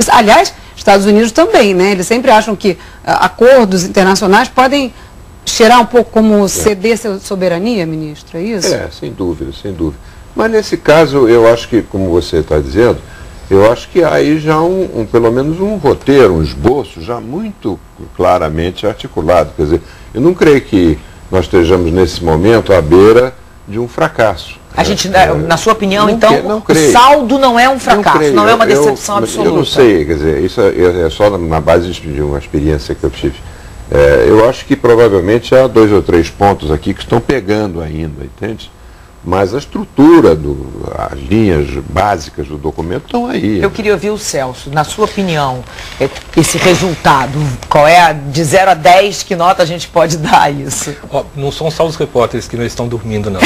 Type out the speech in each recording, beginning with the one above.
Aliás, Estados Unidos também, né? Eles sempre acham que acordos internacionais podem cheirar um pouco como ceder sua soberania, ministro, é isso? Sem dúvida, sem dúvida. Mas nesse caso, eu acho que, como você está dizendo, eu acho que há aí já pelo menos um roteiro, um esboço já muito claramente articulado. Quer dizer, eu não creio que nós estejamos nesse momento à beira de um fracasso. A gente, na sua opinião, então, o saldo não é um fracasso, não é uma decepção absoluta? Eu não sei, quer dizer, isso é só na base de uma experiência que eu tive. Eu acho que provavelmente há 2 ou 3 pontos aqui que estão pegando ainda, entende? Mas a estrutura, as linhas básicas do documento estão aí. Eu queria ouvir o Celso. Na sua opinião, esse resultado, qual é, de 0 a 10, que nota a gente pode dar a isso? Não são só os repórteres que não estão dormindo, não.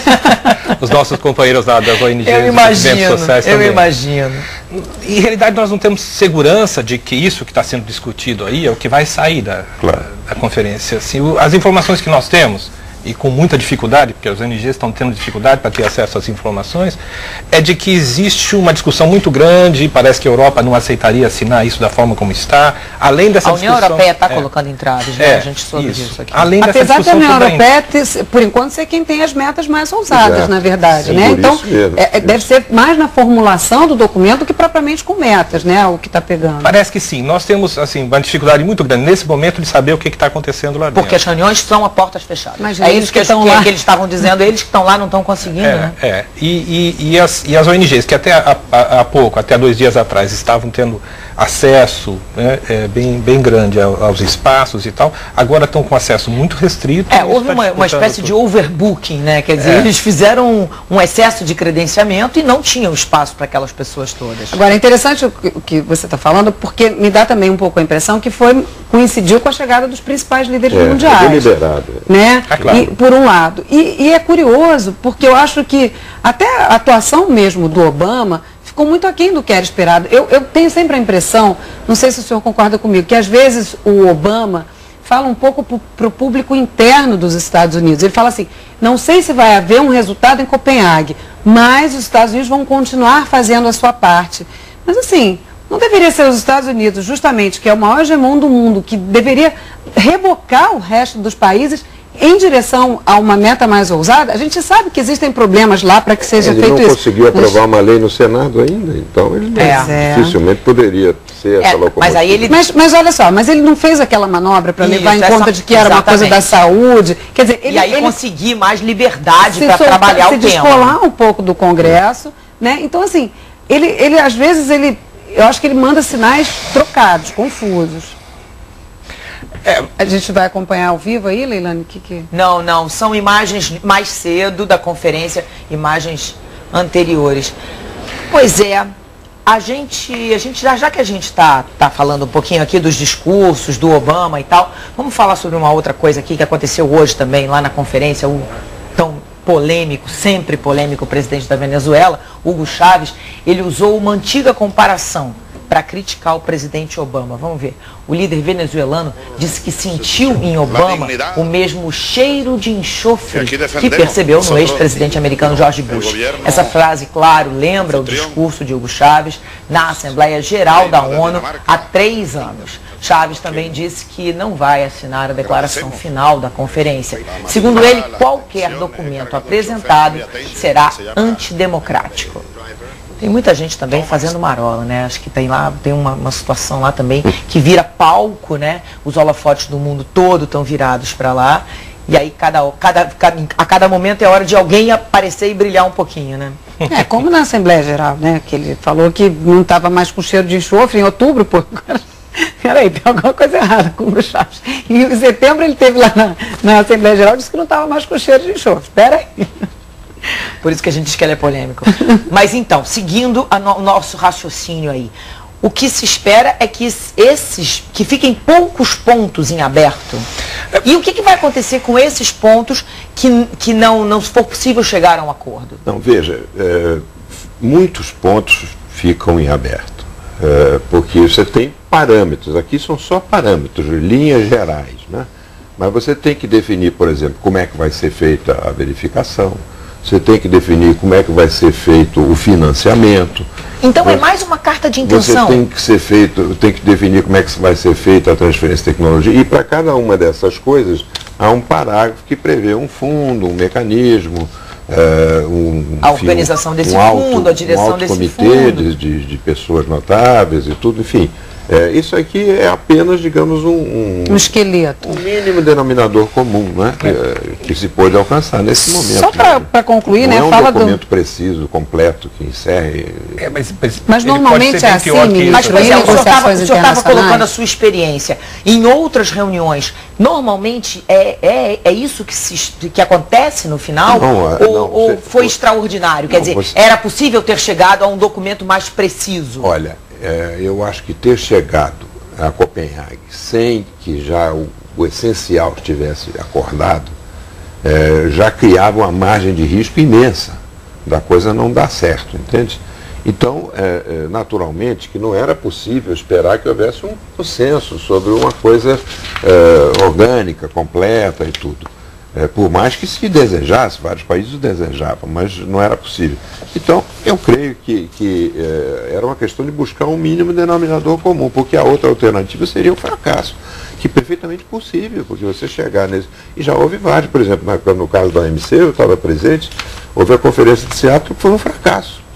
Os nossos companheiros das ONGs, eu imagino, dos sociais também. Eu imagino. Em realidade, nós não temos segurança de que isso que está sendo discutido aí é o que vai sair da conferência. Assim, as informações que nós temos, e com muita dificuldade, porque as ONGs estão tendo dificuldade para ter acesso às informações, é de que existe uma discussão muito grande, parece que a Europa não aceitaria assinar isso da forma como está, além dessa discussão... A União Europeia está colocando entraves, né? A gente soube disso aqui. Além dessa apesar da União Europeia, por enquanto, ser quem tem as metas mais ousadas, na verdade, né? Então, deve ser mais na formulação do documento do que propriamente com metas, né? O que está pegando. Parece que sim. Nós temos, assim, uma dificuldade muito grande nesse momento de saber o que está acontecendo lá dentro. Porque as reuniões são a portas fechadas. Mas eles que estão lá, que eles estavam dizendo, eles que estão lá não estão conseguindo, né? E as ONGs, que até há pouco, até 2 dias atrás, estavam tendo acesso, né, bem grande aos espaços e tal, agora estão com acesso muito restrito. Houve uma espécie de overbooking, né? Quer dizer, eles fizeram um excesso de credenciamento e não tinham espaço para aquelas pessoas todas. Agora, é interessante o que você está falando, porque me dá também um pouco a impressão que coincidiu com a chegada dos principais líderes mundiais. Deliberado. Né? Claro. E, por um lado. E é curioso, porque eu acho que até a atuação mesmo do Obama ficou muito aquém do que era esperado. Eu tenho sempre a impressão, não sei se o senhor concorda comigo, que às vezes o Obama fala um pouco para o público interno dos Estados Unidos. Ele fala assim, não sei se vai haver um resultado em Copenhague, mas os Estados Unidos vão continuar fazendo a sua parte. Mas assim, não deveria ser os Estados Unidos, justamente, que é o maior hegemon do mundo, que deveria rebocar o resto dos países em direção a uma meta mais ousada? A gente sabe que existem problemas lá para que seja feito isso. Ele não conseguiu aprovar uma lei no Senado ainda, então ele dificilmente poderia ser essa locomotiva. Mas, aí ele... mas olha só, mas ele não fez aquela manobra para levar em conta de que era uma coisa da saúde. Quer dizer, ele conseguir mais liberdade para trabalhar o tema. Se descolar um pouco do Congresso, né? Então, assim, ele às vezes, eu acho que ele manda sinais trocados, confusos. A gente vai acompanhar ao vivo aí, Leilane? Não, são imagens mais cedo da conferência, imagens anteriores. Pois é, já que a gente está falando um pouquinho aqui dos discursos do Obama e tal, vamos falar sobre uma outra coisa aqui que aconteceu hoje também, lá na conferência, o tão polêmico, sempre polêmico, presidente da Venezuela, Hugo Chávez, ele usou uma antiga comparação para criticar o presidente Obama. Vamos ver. O líder venezuelano disse que sentiu em Obama o mesmo cheiro de enxofre que percebeu no ex-presidente americano George Bush. Essa frase, claro, lembra o discurso de Hugo Chávez na Assembleia Geral da ONU há 3 anos. Chávez também disse que não vai assinar a declaração final da conferência. Segundo ele, qualquer documento apresentado será antidemocrático. Tem muita gente também fazendo marola, né? Acho que tem uma situação lá também que vira palco, né? Os holofotes do mundo todo estão virados para lá. E aí a cada momento é hora de alguém aparecer e brilhar um pouquinho, né? Como na Assembleia Geral, né? Que ele falou que não estava mais com cheiro de enxofre em outubro, pô. Peraí, tem alguma coisa errada com o Chaves. Em setembro ele esteve lá na Assembleia Geral e disse que não estava mais com cheiro de enxofre. Peraí. Por isso que a gente diz que ele é polêmico. Mas então, seguindo o nosso raciocínio aí, o que se espera é que que fiquem poucos pontos em aberto. E o que vai acontecer com esses pontos que não for possível chegar a um acordo? Não, veja, muitos pontos ficam em aberto. Porque você tem parâmetros, aqui são só parâmetros, linhas gerais, né? Mas você tem que definir, por exemplo, como é que vai ser feita a verificação, você tem que definir como é que vai ser feito o financiamento. Então é mais uma carta de intenção. Você tem que definir como é que vai ser feita a transferência de tecnologia. E para cada uma dessas coisas, há um parágrafo que prevê um fundo, um mecanismo, a organização desse fundo, a direção desse fundo. Um alto comitê de pessoas notáveis e tudo, enfim. Isso aqui é apenas, digamos, um esqueleto. Um mínimo denominador comum, né? Que se pôde alcançar nesse momento. Só para concluir, não né? É um fala documento preciso, completo, que encerre. Mas normalmente é assim, mas, por exemplo, o senhor estava colocando a internacionais. sua experiência. Em outras reuniões, normalmente é isso que acontece no final? Ou foi extraordinário? Quer dizer, era possível ter chegado a um documento mais preciso? Olha, eu acho que ter chegado a Copenhague sem que já o essencial estivesse acordado, já criava uma margem de risco imensa da coisa não dar certo, entende? Então, naturalmente, que não era possível esperar que houvesse um consenso sobre uma coisa orgânica, completa e tudo. Por mais que se desejasse, vários países desejavam, mas não era possível. Então, eu creio que era uma questão de buscar um mínimo denominador comum, porque a outra alternativa seria um fracasso, que é perfeitamente possível, porque você chegar nesse... E já houve vários, por exemplo, no caso da OMC, eu estava presente, houve a conferência de Seattle que foi um fracasso.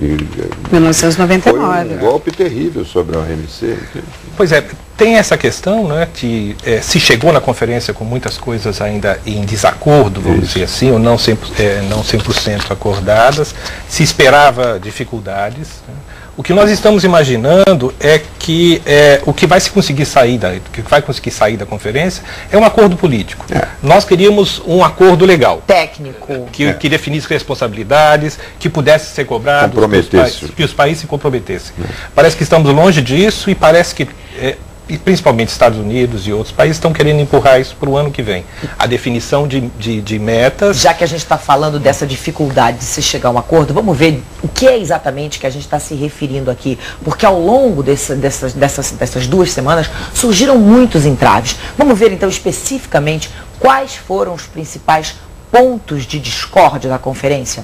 1999. Foi um golpe terrível sobre a OMC. Pois é, tem essa questão, né, que se chegou na conferência com muitas coisas ainda em desacordo, vamos dizer assim, ou não 100% acordadas, se esperava dificuldades, né? O que nós estamos imaginando é que o que vai conseguir sair da conferência é um acordo político. Nós queríamos um acordo legal. Técnico. Que definisse responsabilidades, que pudesse ser cobrado, que os países se comprometessem. Parece que estamos longe disso e parece que, e principalmente Estados Unidos e outros países, estão querendo empurrar isso para o ano que vem. A definição de metas... Já que a gente está falando dessa dificuldade de se chegar a um acordo, vamos ver o que é exatamente que a gente está se referindo aqui. Porque ao longo dessas 2 semanas surgiram muitos entraves. Vamos ver então especificamente quais foram os principais pontos de discórdia da conferência.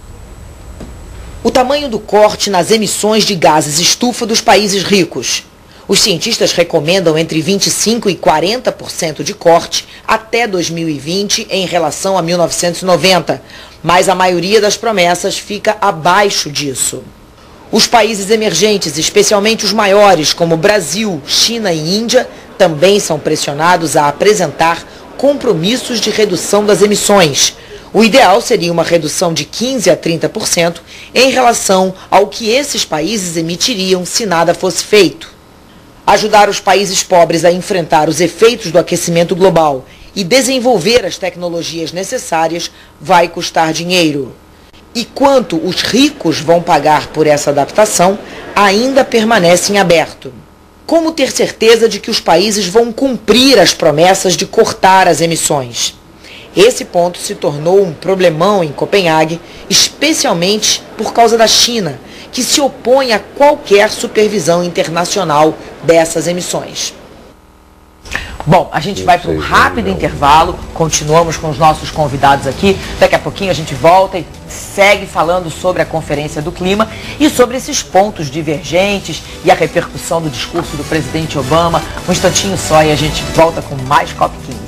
O tamanho do corte nas emissões de gases estufa dos países ricos. Os cientistas recomendam entre 25% e 40% de corte até 2020 em relação a 1990, mas a maioria das promessas fica abaixo disso. Os países emergentes, especialmente os maiores, como Brasil, China e Índia, também são pressionados a apresentar compromissos de redução das emissões. O ideal seria uma redução de 15% a 30% em relação ao que esses países emitiriam se nada fosse feito. Ajudar os países pobres a enfrentar os efeitos do aquecimento global e desenvolver as tecnologias necessárias vai custar dinheiro. E quanto os ricos vão pagar por essa adaptação ainda permanece em aberto. Como ter certeza de que os países vão cumprir as promessas de cortar as emissões? Esse ponto se tornou um problemão em Copenhague, especialmente por causa da China, que se opõe a qualquer supervisão internacional dessas emissões. Bom, a gente vai para um rápido intervalo, continuamos com os nossos convidados aqui. Daqui a pouquinho a gente volta e segue falando sobre a Conferência do Clima e sobre esses pontos divergentes e a repercussão do discurso do presidente Obama. Um instantinho só e a gente volta com mais COP15.